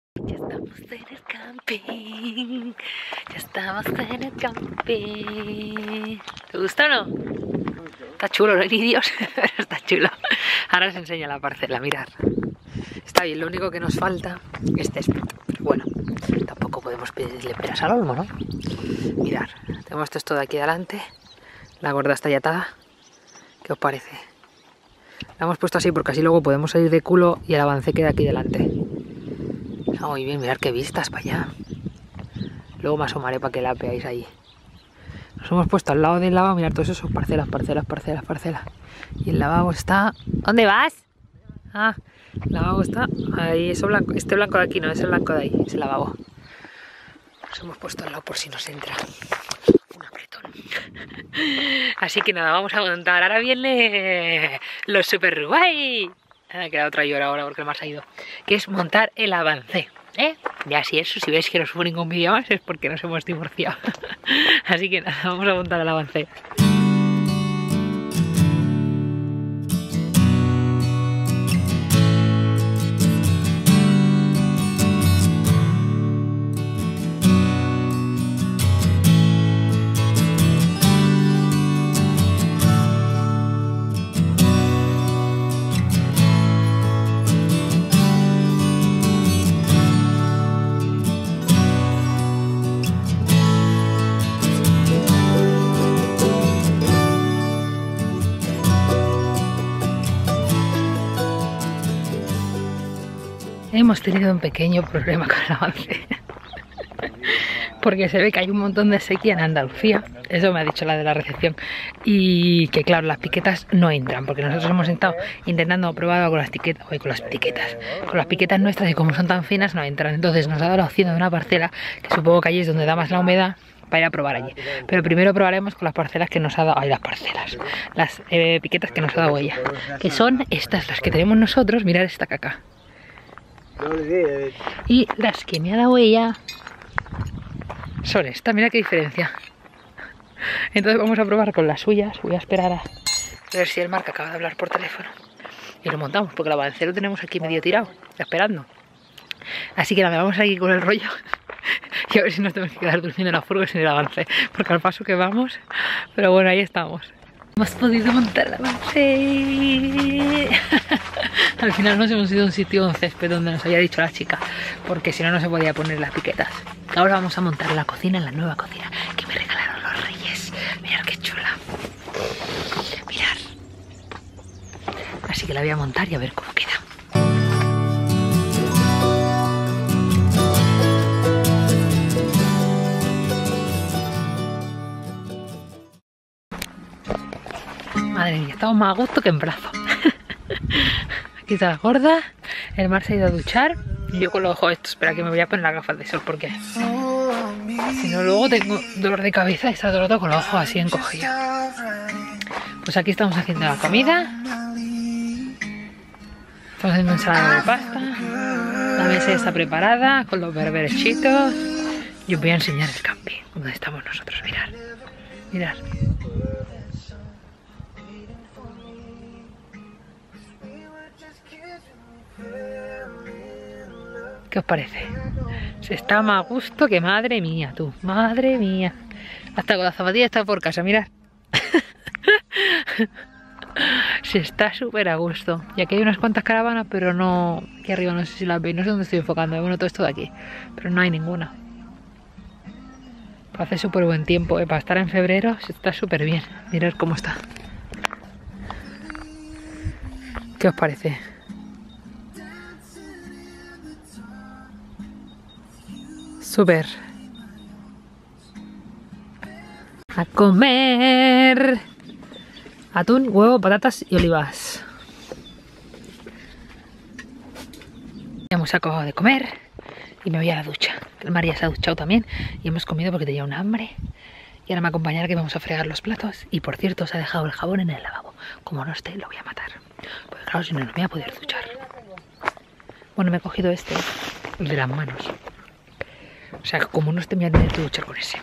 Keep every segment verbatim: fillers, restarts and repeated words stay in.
Ya estamos en el camping. Ya estamos en el camping. ¿Te gusta o no? Está chulo, no hay ni Dios, pero está chulo. Ahora os enseño la parcela, mirad. Está bien, lo único que nos falta es césped. Pero bueno, tampoco podemos pedirle peras al olmo, ¿no? Mirad, tenemos esto de aquí adelante. La gorda está ya atada. ¿Qué os parece? La hemos puesto así porque así luego podemos salir de culo y el avance queda aquí delante. Está muy bien, mirad qué vistas para allá. Luego me asomaré para que la veáis ahí. Nos hemos puesto al lado del lavabo, mirad todos esos parcelas, parcelas, parcelas, parcelas. Y el lavabo está... ¿Dónde vas? Ah, el lavabo está ahí, eso blanco, este blanco de aquí, no, es el blanco de ahí, es el lavabo. Nos hemos puesto al lado por si nos entra un apretón. Así que nada, vamos a montar. Ahora viene los super guay. Me ha quedado otra llora ahora porque el mar se ha ido. Que es montar el avance, ¿eh? Y así eso, si veis que no subo ningún vídeo más es porque nos hemos divorciado. Así que nada, vamos a montar el avance. Hemos tenido un pequeño problema con el avance. Porque se ve que hay un montón de sequía en Andalucía. Eso me ha dicho la de la recepción. Y que claro, las piquetas no entran. Porque nosotros hemos estado intentando probar con las piquetas. Oye, con las piquetas. Con las piquetas nuestras y como son tan finas no entran. Entonces nos ha dado la opción de una parcela. Que supongo que allí es donde da más la humedad. Para ir a probar allí. Pero primero probaremos con las parcelas que nos ha dado. Ay, las parcelas. Las eh, piquetas que nos ha dado ella. Que son estas, las que tenemos nosotros. Mirad esta caca. Y las que me ha dado ella son estas, mira qué diferencia. Entonces vamos a probar con las suyas. Voy a esperar a ver si el Marc acaba de hablar por teléfono y lo montamos, porque el avance lo tenemos aquí medio tirado, esperando. Así que nada, vamos a ir con el rollo y a ver si nos tenemos que quedar durmiendo en la furgo sin el avance, porque al paso que vamos. Pero bueno, ahí estamos. Hemos podido montar el avance. Al final nos hemos ido a un sitio, un césped donde nos había dicho la chica, porque si no, no se podía poner las piquetas. Ahora vamos a montar la cocina, en la nueva cocina que me regalaron los reyes. Mirad qué chula. Mirad. Así que la voy a montar y a ver cómo queda. Madre mía, estamos más a gusto que en brazo. Aquí está la gorda. El Mar se ha ido a duchar. Y yo con los ojos estos. Espera que me voy a poner las gafas de sol porque si no luego tengo dolor de cabeza y está todo el rato con los ojos así encogidos. Pues aquí estamos haciendo la comida. Estamos haciendo ensalada de pasta. La mesa ya está preparada con los berberchitos. Y os voy a enseñar el camping donde estamos nosotros. Mirad. Mirad. ¿Qué os parece? Se está más a gusto que madre mía, tú. Madre mía. Hasta con las zapatillas está por casa, mirad. Se está súper a gusto. Y aquí hay unas cuantas caravanas, pero no... Aquí arriba no sé si las veis, no sé dónde estoy enfocando. Bueno, todo esto de aquí. Pero no hay ninguna. Hace súper buen tiempo, ¿eh? Para estar en febrero se está súper bien. Mirad cómo está. ¿Qué os parece? Súper. A comer. Atún, huevo, patatas y olivas. Ya hemos acabado de comer y me voy a la ducha. El Mar ya se ha duchado también y hemos comido porque tenía un hambre. Y ahora me acompañará que vamos a fregar los platos. Y por cierto, se ha dejado el jabón en el lavabo. Como no esté, lo voy a matar. Pues claro, si no, no voy a poder duchar. Bueno, me he cogido este, el de las manos. O sea, como no esté, me voy a tener que duchar con ese.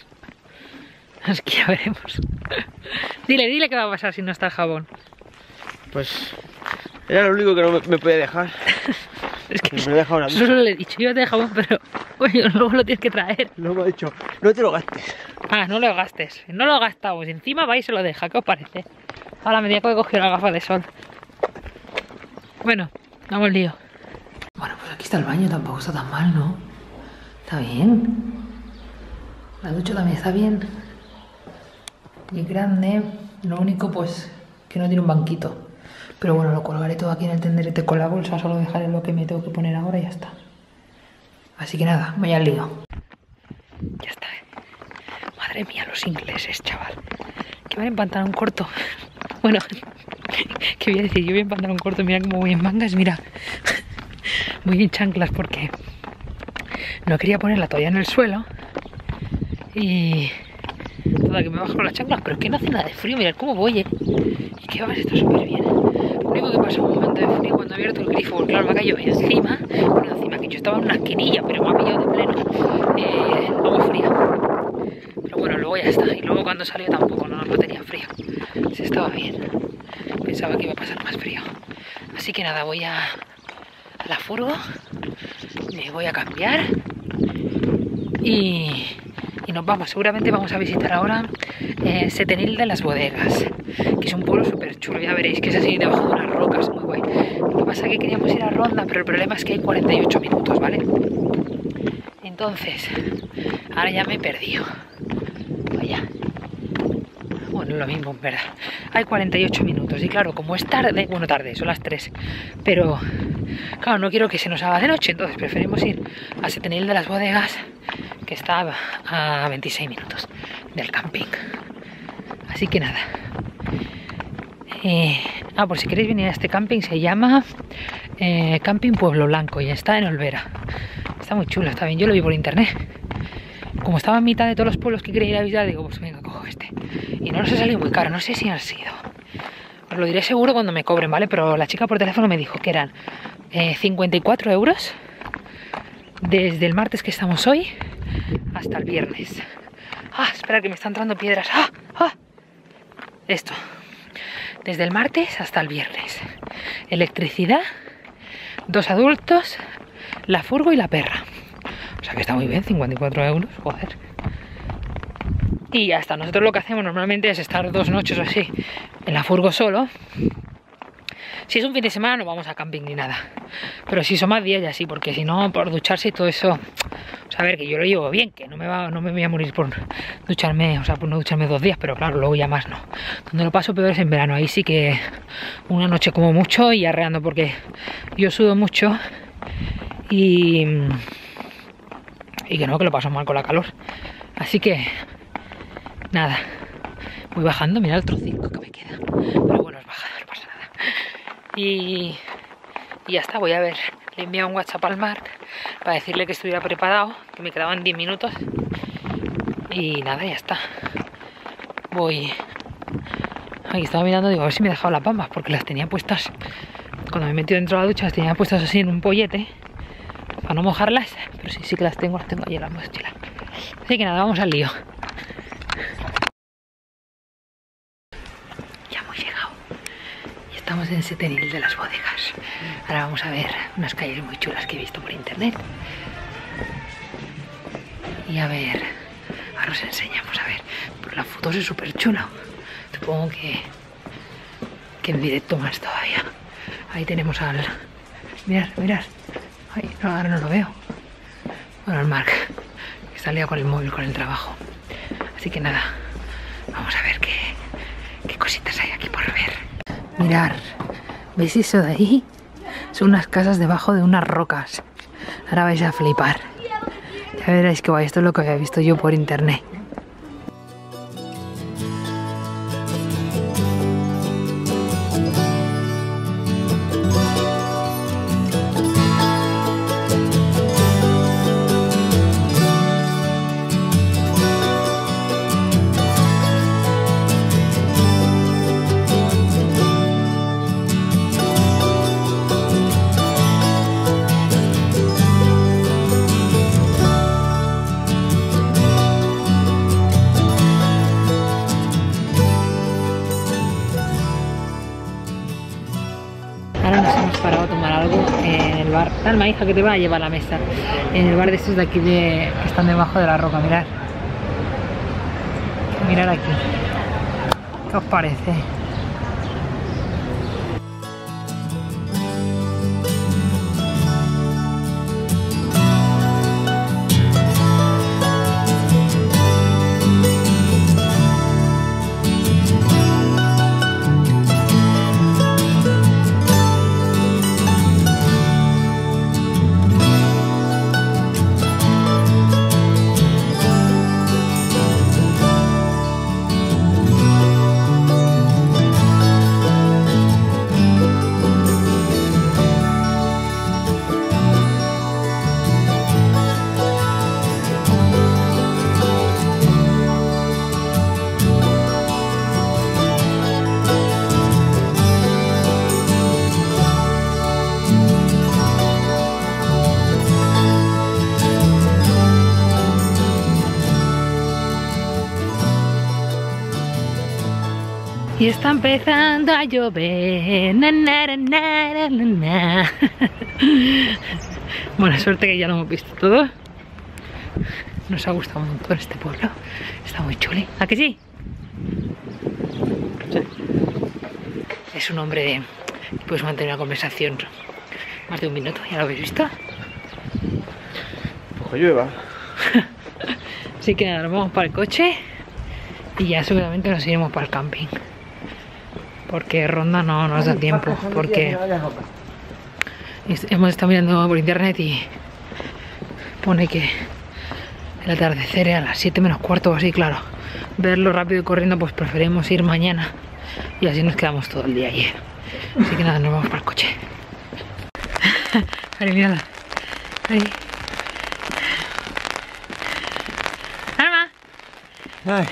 Es que ya veremos. Dile, dile qué va a pasar si no está el jabón. Pues era lo único que no me, me podía dejar. Es que me he dejado una solo le he dicho, yo te he dejado, pero coño, luego lo tienes que traer. Luego me ha dicho, no te lo gastes. Ah, no lo gastes. No lo gastamos. Encima va y se lo deja. ¿Qué os parece? A la medida que he cogido la gafa de sol. Bueno, vamos lío. Bueno, pues aquí está el baño. Tampoco está tan mal, ¿no? Está bien. La ducha también está bien. Y es grande. Lo único, pues, que no tiene un banquito. Pero bueno, lo colgaré todo aquí en el tenderete con la bolsa. Solo dejaré lo que me tengo que poner ahora y ya está. Así que nada, voy al lío. Ya está. Madre mía, los ingleses, chaval. Que van en pantalón corto. Bueno, ¿qué voy a decir? Yo voy en pantalón corto. Mira cómo voy en mangas, mira. Voy en chanclas porque no quería poner la toalla en el suelo. Y... toda que me bajo las chanclas, pero es que no hace nada de frío. Mirad cómo voy, ¿eh? Y que va, está súper bien. Lo único que pasa es un momento de frío cuando he abierto el grifo, porque claro, me ha caído encima. Bueno, encima que yo estaba en una esquinilla, pero me ha pillado de pleno. Eh, agua fría. Pero bueno, luego ya está. Y luego cuando salió tampoco, no, no tenía frío. Se estaba bien. Pensaba que iba a pasar más frío. Así que nada, voy a, a la furgo. Me voy a cambiar. Y... y nos vamos, seguramente vamos a visitar ahora eh, Setenil de las Bodegas, que es un pueblo súper chulo, ya veréis que es así debajo de unas rocas, muy guay. Lo que pasa es que queríamos ir a Ronda, pero el problema es que hay cuarenta y ocho minutos, ¿vale? Entonces, ahora ya me he perdido. Vaya. Bueno, lo mismo, en verdad. Hay cuarenta y ocho minutos y claro, como es tarde, bueno, tarde, son las tres, pero claro, no quiero que se nos haga de noche, entonces preferimos ir a Setenil de las Bodegas, que está a veintiséis minutos del camping. Así que nada. Eh, ah, por si queréis venir a este camping, se llama eh, Camping Pueblo Blanco y está en Olvera. Está muy chulo, está bien. Yo lo vi por internet. Como estaba en mitad de todos los pueblos que quería ir a visitar, digo, pues venga, cojo este. Y no nos ha salido muy caro, no sé si han sido. Os lo diré seguro cuando me cobren, ¿vale? Pero la chica por teléfono me dijo que eran eh, cincuenta y cuatro euros desde el martes que estamos hoy hasta el viernes. Ah, espera que me están entrando piedras. Ah, ah. Esto. Desde el martes hasta el viernes. Electricidad, dos adultos, la furgo y la perra. O sea que está muy bien, cincuenta y cuatro euros, joder. Y ya está. Nosotros lo que hacemos normalmente es estar dos noches o así en la furgo solo. Si es un fin de semana no vamos a camping ni nada. Pero si son más días ya sí, porque si no, por ducharse y todo eso... O sea, a ver, que yo lo llevo bien, que no me, va, no me voy a morir por ducharme, o sea, por no ducharme dos días, pero claro, luego ya más no. Donde lo paso peor es en verano, ahí sí que una noche como mucho y arreando, porque yo sudo mucho y... y que no, que lo paso mal con la calor. Así que... nada, voy bajando, mirad el trocito que me queda. Pero bueno, es bajada, no pasa nada. Y, y ya está, voy a ver, le he enviado un WhatsApp al Marc para decirle que estuviera preparado, que me quedaban diez minutos. Y nada, ya está. Voy... Aquí estaba mirando, digo, a ver si me he dejado las bambas, porque las tenía puestas, cuando me he metido dentro de la ducha, las tenía puestas así en un pollete, para no mojarlas, pero sí, sí que las tengo, las tengo ahí en la mochila. Así que nada, vamos al lío. Estamos en Setenil de las Bodegas. Ahora vamos a ver unas calles muy chulas que he visto por internet. Y a ver, ahora os enseñamos, a ver. Por las fotos es súper chulo. Supongo que, que en directo más todavía. Ahí tenemos al... Mirad, mirad. Ay, no, ahora no lo veo. Bueno, al Marc, que está liado con el móvil, con el trabajo. Así que nada, vamos a ver qué, qué cositas hay aquí por ver. Mirad, ¿veis eso de ahí? Son unas casas debajo de unas rocas. Ahora vais a flipar. Ya veréis que guay, esto es lo que había visto yo por internet. ahora nos hemos parado a tomar algo en el bar. Calma, hija, que te va a llevar a la mesa. En el bar de estos de aquí de, que están debajo de la roca, mirad. Mirad aquí. ¿Qué os parece? Y está empezando a llover. Na, na, na, na, na, na. Buena suerte que ya lo hemos visto todo. Nos ha gustado un montón este pueblo. Está muy chuli. ¿A que sí? Sí. Es un hombre que puedes mantener una conversación más de un minuto. ¿Ya lo habéis visto? Pues llueva. Así que nada, nos vamos para el coche y ya seguramente nos iremos para el camping. Porque Ronda no nos da tiempo, porque hemos estado mirando por internet y pone que el atardecer es a las siete menos cuarto o así, claro. Verlo rápido y corriendo, pues preferimos ir mañana y así nos quedamos todo el día allí. Así que nada, nos vamos para el coche. Vale, mírala. Ahí. ¡Alma! Ay.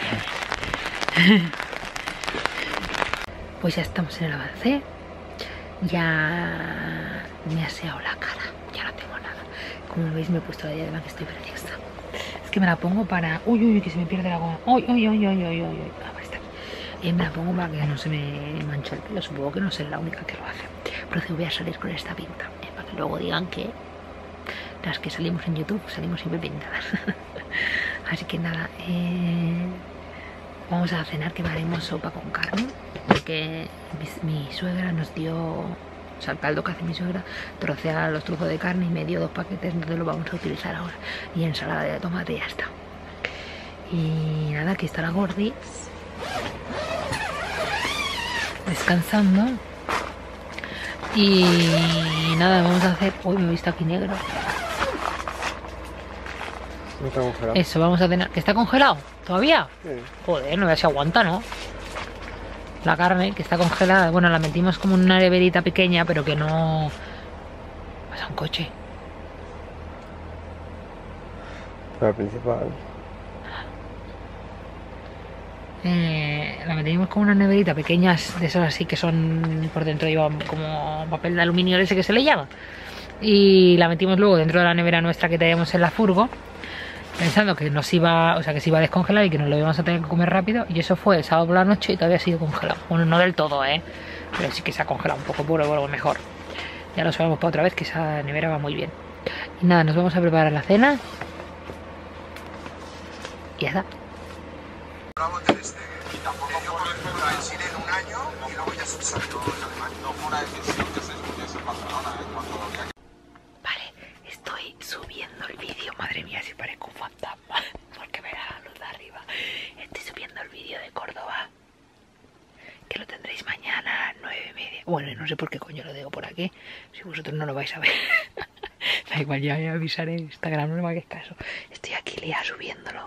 Pues ya estamos en el avance. Ya me ha aseado la cara. Ya no tengo nada. Como veis, me he puesto la diadema, que estoy preciosa. Es que me la pongo para... Uy, uy, que se me pierde la goma. Uy, uy, uy, uy, uy, uy. Ah, pues está. Y me la pongo para que no se me manche el pelo. Supongo que no soy la única que lo hace. Pero sí voy a salir con esta pinta, ¿eh? Para que luego digan que las que salimos en YouTube salimos siempre pintadas. Así que nada, eh... vamos a cenar, que haremos sopa con carne, porque mi, mi suegra nos dio, o sea, el caldo que hace mi suegra, trocea los trozos de carne y me dio dos paquetes, entonces lo vamos a utilizar ahora. Y ensalada de tomate y ya está. Y nada, aquí está la Gordi, descansando. Y nada, vamos a hacer... Uy, me he visto aquí negro. No está congelado. Eso, vamos a cenar. ¿Que está congelado? ¿Todavía? Sí. Joder, no veas si aguanta, ¿no? La carne, que está congelada. Bueno, la metimos como en una neverita pequeña, pero que no... Pasa un coche. La principal. Eh, la metimos como una neverita pequeña, de esas así que son... Por dentro llevan como papel de aluminio ese que se le llama. Y la metimos luego dentro de la nevera nuestra que teníamos en la furgo, pensando que nos iba, o sea, que se iba a descongelar y que nos lo íbamos a tener que comer rápido. Y eso fue el sábado por la noche y todavía sigue congelado. Bueno, no del todo, ¿eh? Pero sí que se ha congelado un poco, pero bueno, mejor. Ya lo sabemos para otra vez, que esa nevera va muy bien. Y nada, nos vamos a preparar la cena. Y ya está. Vale, estoy subiendo el vídeo. Madre mía, si parezco un fantasma, porque me da la luz de arriba. Estoy subiendo el vídeo de Córdoba, que lo tendréis mañana a las nueve y media. Bueno, no sé por qué coño lo digo por aquí, si vosotros no lo vais a ver. Da igual, ya me avisaré en Instagram, no me hagáis caso. Estoy aquí lía subiéndolo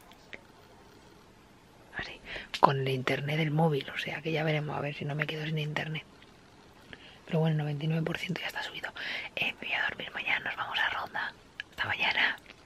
así, con el internet del móvil, o sea que ya veremos a ver si no me quedo sin internet. Pero bueno, el noventa y nueve por ciento ya está subido. Eh, me voy a dormir mañana, nos vamos a Ronda. Hasta mañana.